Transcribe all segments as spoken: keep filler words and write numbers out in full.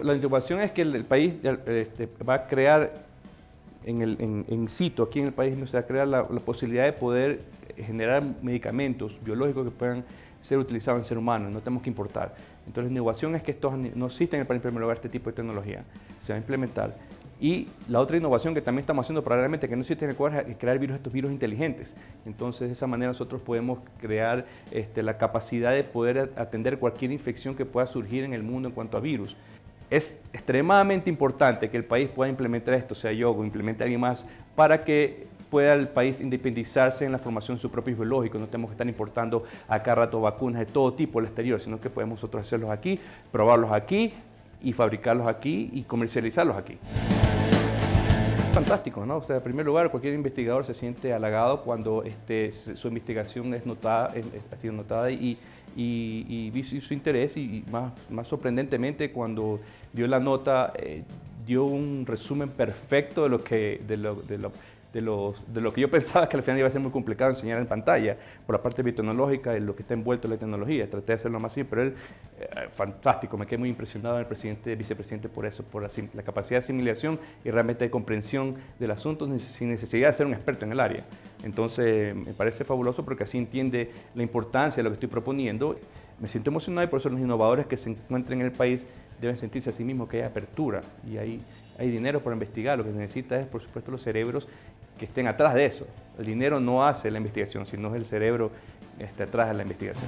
la innovación es que el, el país este, va a crear en, el, en, en situ, aquí en el país, se va a crear la, la posibilidad de poder generar medicamentos biológicos que puedan ser utilizados en ser humano, no tenemos que importar. Entonces la innovación es que estos no existen en primer lugar este tipo de tecnología, se va a implementar. Y la otra innovación que también estamos haciendo paralelamente, que no existe en el cual es crear virus, estos virus inteligentes. Entonces de esa manera nosotros podemos crear este, la capacidad de poder atender cualquier infección que pueda surgir en el mundo en cuanto a virus. Es extremadamente importante que el país pueda implementar esto, sea yo o implemente alguien más, para que pueda el país independizarse en la formación de sus propios biológicos. No tenemos que estar importando a cada rato vacunas de todo tipo al exterior, sino que podemos nosotros hacerlos aquí, probarlos aquí y fabricarlos aquí y comercializarlos aquí. Fantástico, ¿no? O sea, en primer lugar, cualquier investigador se siente halagado cuando este, su investigación es notada, es, ha sido notada y, y, y, y su interés, y, y más, más sorprendentemente cuando dio la nota, eh, dio un resumen perfecto de lo que, de lo, de lo, de, los, de lo que yo pensaba que al final iba a ser muy complicado enseñar en pantalla por la parte biotecnológica y lo que está envuelto en la tecnología. Traté de hacerlo más simple, pero él, eh, fantástico, me quedé muy impresionado en el presidente, el vicepresidente por eso, por la, la capacidad de asimilación y realmente de comprensión del asunto sin necesidad de ser un experto en el área. Entonces me parece fabuloso porque así entiende la importancia de lo que estoy proponiendo. Me siento emocionado y por eso los innovadores que se encuentren en el país deben sentirse a sí mismos que hay apertura y hay, hay dinero para investigar. Lo que se necesita es, por supuesto, los cerebros que estén atrás de eso. El dinero no hace la investigación, sino es el cerebro que está atrás de la investigación.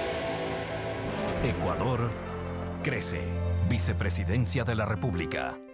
Ecuador crece. Vicepresidencia de la República.